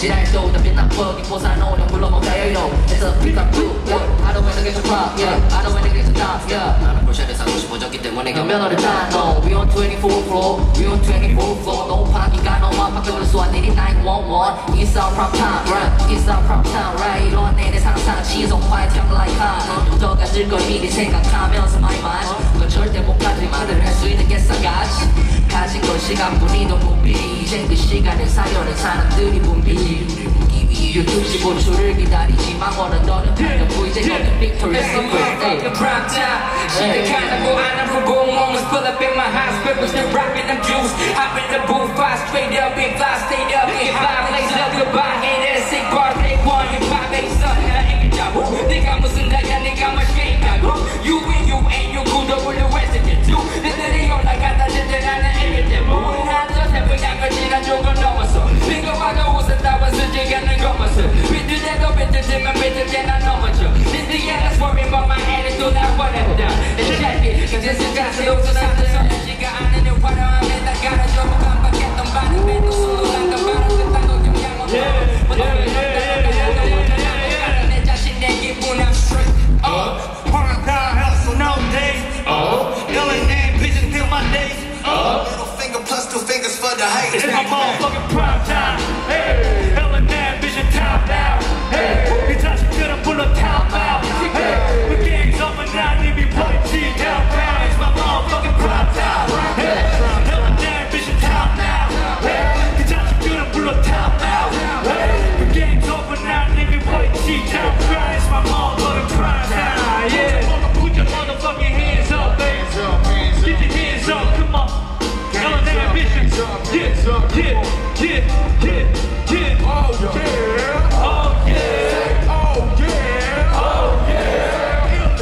지랄도 답변 나쁘기 보사노는 불러먹어요 yo. It's a pick up group yeah. I don't wanna get to pop yeah. I don't wanna get to top yeah. 나는 볼샤를 사고 싶어졌기 때문에 경면허를 땄노. We on 24th floor We on 24th floor 높아기가 너무 바뀌어버려 쏘아내리 911 It's our prime time right It's our prime time right 이런 내내 상상 지성화에 태양 like high 더 가질 걸 미리 생각하면서 my mind 넌 절대 못 가질 말을 할 수 있는 게 싸가지 가진 건 시간뿐이던 무비 이젠 그 시간을 사려는 사람들이 분비지 유튜브 보초를 기다리지만 원은 너는 달려고 이제 너는 Victoria's Secret prime time 시작하고 안 아프고 moments pull up in my high spirits still rockin' them juice hop in the booth fly straight up and fly stay up and high lace up goodbye ain't that sick bar take one and pop bass up 나 애기자고 네가 무슨 다야 네가 맛있다고 You ain't you good over the rest of the two 너들이 올라가다 진정하는 애기들 무난한 새벽약을 지난 조금 넘었어 네가 와도 웃었다고 쓰지 않는 것만서 비틀대도 비틀지만 비틀대 난 넘어져 니들이 알아서 worry about my attitude I want it down And check it 경제스 자세 없어 사는 소리지가 않은 일 화려함에 다 갈아줘 깜빡했던 반은 매도 술로 난 깜빡한 듯한 거 영향 없어 내 자신 내 기분 I'm straight Prime time hustle no days LNA vision till my days Middle finger plus two fingers for the haters. It's my motherfucking prime time hey LNA vision top now hey 이 자식들은 불러 top out hey the gang's up and down 이미 버리지 down It's my motherfucking prime time hey LNA vision top now hey 이 자식들은 불러 top out hey the gang's up and down 이미 버리지 down It's my motherfucking prime time yeah put your motherfucking hands up baby get your hands up come on LNA vision yeah oh yeah oh yeah oh yeah oh yeah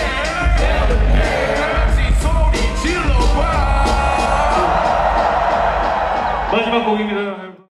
LNA 소리 질러봐 마지막 곡입니다.